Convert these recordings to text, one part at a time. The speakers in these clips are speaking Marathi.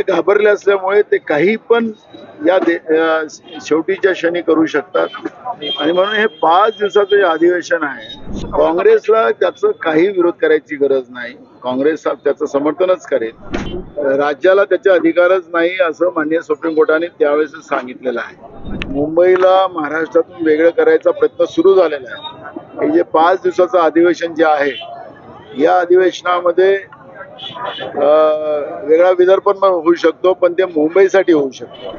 ते घाबरले असल्यामुळे ते काही पण या शेवटीच्या क्षणी करू शकतात आणि म्हणून हे 5 दिवसाचं जे अधिवेशन आहे काँग्रेसला त्याचं काही विरोध करायची गरज नाही. काँग्रेस त्याचं समर्थनच करेल. राज्याला त्याचे अधिकारच नाही असं माननीय सुप्रीम कोर्टाने त्यावेळेस सांगितलेलं आहे. मुंबईला महाराष्ट्रातून वेगळं करायचा प्रयत्न सुरू झालेला आहे. हे जे 5 दिवसाचं अधिवेशन जे आहे या अधिवेशनामध्ये वेगळा विदर्भ पण होऊ शकतो, पण ते मुंबईसाठी होऊ शकतो.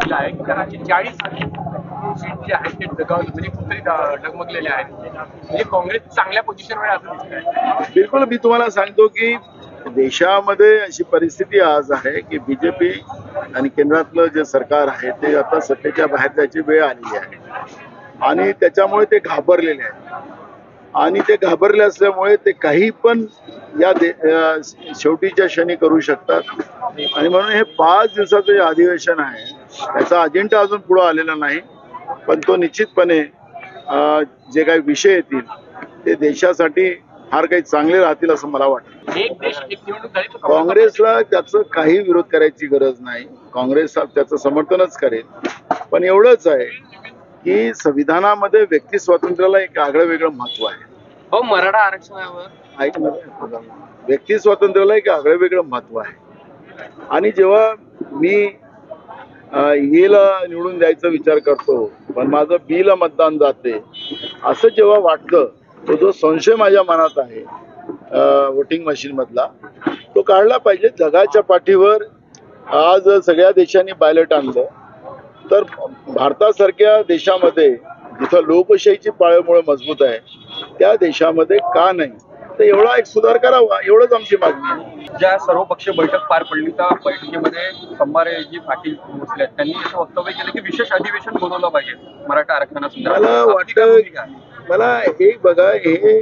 डगमगलेले आहेत म्हणजे काँग्रेस चांगल्या पोझिशनवर असं दिसतंय. बिलकुल, मी तुम्हाला सांगतो की देशामध्ये अशी परिस्थिती आज आहे की बीजेपी आणि केंद्रातलं जे सरकार आहे ते आता सत्तेच्या बाहेर जायची वेळ आलेली आहे आणि त्याच्यामुळे ते घाबरलेले आहेत आणि ते घाबरले असल्यामुळे ते काही पण या शेवटीच्या क्षणी करू शकतात आणि म्हणून हे 5 दिवसाचं जे अधिवेशन आहे त्याचा अजेंडा अजून पुढे आलेला नाही, पण तो निश्चितपणे जे काही विषय येतील ते देशासाठी फार काही चांगले राहतील असं मला वाटतं. काँग्रेसला त्याचं काही विरोध करायची गरज नाही. काँग्रेस त्याचं समर्थनच करेल, पण एवढंच आहे की संविधानामध्ये व्यक्ती स्वातंत्र्याला एक आगळं वेगळं महत्व आहे. हो, मराठा आरक्षणावर ऐकणार, व्यक्ती स्वातंत्र्याला एक आगळं वेगळं महत्व आहे आणि जेव्हा मी येला निवडून द्यायचा विचार करतो पण माझं बीला मतदान जाते असं जेव्हा वाटतं, तो जो संशय माझ्या मनात आहे वोटिंग मशीन मधला तो काढला पाहिजे. जगाच्या पाठीवर आज सगळ्या देशांनी बायलेट आणलं तर भारतासारख्या देशामध्ये जिथं लोकशाहीची पाळंमुळं मजबूत आहे त्या देशामध्ये का नाही, तर एवढा एक सुधार करावा एवढंच आमची मागणी आहे. ज्या सर्वपक्षीय बैठक पार पडली त्या बैठकीमध्ये खंबारेजी पाटील पोहोचले, त्यांनी असं वक्तव्य केलं की विशेष अधिवेशन बोलवलं पाहिजे मराठा आरक्षणासंदर्भात. मला वाटतं, मला एक बघा, हे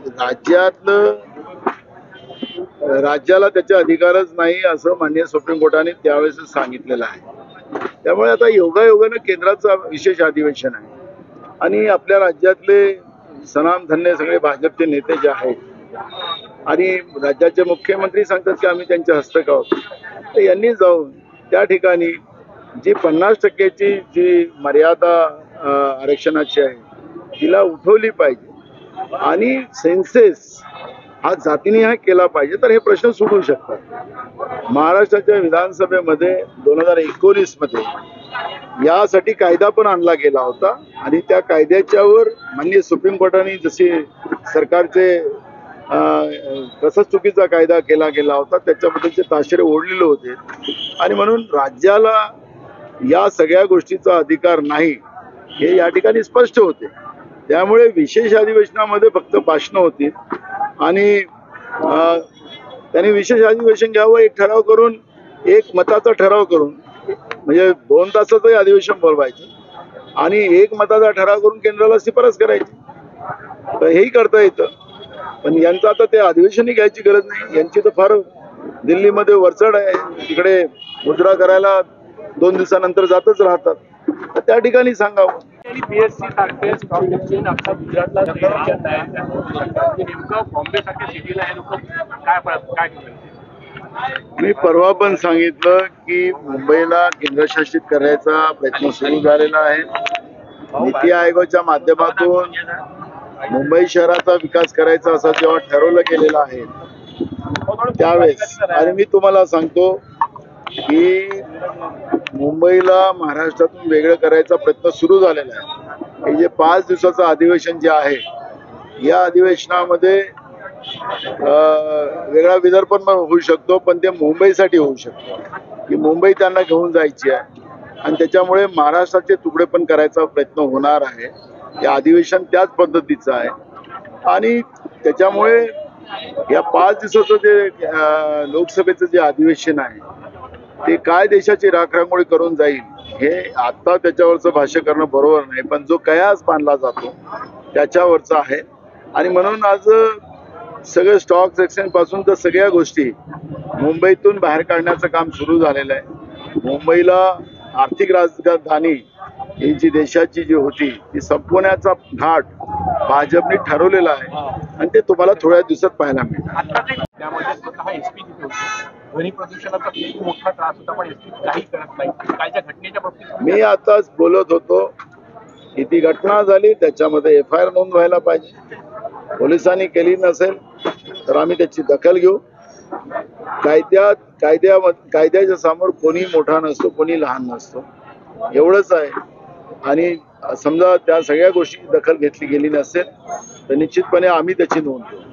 राज्याला त्याचे अधिकारच नाही असं माननीय सुप्रीम कोर्टाने त्यावेळेस सांगितलेलं आहे. त्यामुळे आता योगायोगानं केंद्राचं विशेष अधिवेशन आहे आणि आपल्या राज्यातले सनामधन्य सगळे भाजपचे नेते जे आहेत आणि राज्याचे मुख्यमंत्री सांगतात की आम्ही त्यांच्या हस्तक आहोत, तर यांनी जाऊन त्या ठिकाणी जी 50% जी मर्यादा आरक्षणाची आहे तिला उठवली पाहिजे आणि सेन्सेस हा जातीनिहाय केला पाहिजे, तर हे प्रश्न सुटू शकतात. महाराष्ट्राच्या विधानसभेमध्ये 2019 मध्ये यासाठी कायदा पण आणला गेला होता आणि त्या कायद्याच्यावर माननीय सुप्रीम कोर्टाने जसे सरकारचे तसाच चुकीचा कायदा केला गेला होता त्याच्याबद्दलचे ताशेरे ओढलेले होते आणि म्हणून राज्याला या सगळ्या गोष्टीचा अधिकार नाही हे या ठिकाणी स्पष्ट होते. त्यामुळे विशेष अधिवेशनामध्ये फक्त भाषणं होती आणि त्यांनी विशेष अधिवेशन घ्यावं, एक ठराव करून, एक मताचा ठराव करून, म्हणजे 2 तासाचंही अधिवेशन बोलवायचं आणि एक मताचा ठराव करून केंद्राला शिफारस करायची, तर हेही करता येतं. पण यांचं आता ते अधिवेशनही घ्यायची गरज नाही. यांची तर फार दिल्लीमध्ये वरचढ आहे, तिकडे मुद्रा करायला 2 दिवसानंतर जातच राहतात, तर त्या ठिकाणी सांगावं. बीएससी सारखे स्टॉक एक्सचेंज आता गुजरातला नेमकं बॉम्बे सारख्या सिटीला हे लोक काय मी परवा पण सांगितलं की मुंबईला केंद्रशासित करायचा प्रयत्न सुरू झालेला आहे. नीती आयोगाच्या माध्यमातून मुंबई शहराचा विकास करायचा असं जेव्हा ठरवलं गेलेलं आहे त्यावेळेस, आणि मी तुम्हाला सांगतो की मुंबईला महाराष्ट्रातून वेगळं करायचा प्रयत्न सुरू झालेला आहे. हे जे 5 दिवसाचं अधिवेशन जे आहे या अधिवेशनामध्ये वेगळा विदर्भ पण होऊ शकतो, पण ते मुंबईसाठी होऊ शकतो की मुंबई त्यांना घेऊन जायची आहे आणि त्याच्यामुळे महाराष्ट्राचे तुकडे पण करायचा प्रयत्न होणार आहे. हे अधिवेशन त्याच पद्धतीचं आहे आणि त्याच्यामुळे या 5 दिवसाचं जे लोकसभेचं जे अधिवेशन आहे ते काय देशाची राखरांगोळी करून जाईल हे आता त्याच्यावरचं भाष्य करणं बरोबर नाही, पण जो कयास बांधला जातो त्याच्यावरचा आहे. आणि म्हणून आज सगळं स्टॉक एक्सचेंज पासून तर सगळ्या गोष्टी मुंबईतून बाहेर काढण्याचं काम सुरू झालेलं आहे. मुंबईला आर्थिक राजधानी ही जी देशाची जी होती ती संपवण्याचा घाट भाजपने ठरवलेला आहे आणि ते तुम्हाला थोड्या दिवसात पाहायला मिळेल. त्यामध्ये स्वतः एसपी तिथे होते. ध्वनी प्रदूषणाचा खूप मोठा त्रास होता, पण एसपी काही करत नाही. कालच्या घटनेच्या बाबतीत मी आताच बोलत होतो की ती घटना झाली, त्याच्यामध्ये FIR नोंद व्हायला पाहिजे. पोलिसांनी केली नसेल तर आम्ही त्याची दखल घेऊ. कायद्याच्या समोर कोणी मोठा नसतो, कोणी लहान नसतो, एवढंच आहे. आणि समजा त्या सगळ्या गोष्टी दखल घेतली गेली नसेल तर निश्चितपणे आम्ही त्याची नोंद घेऊ.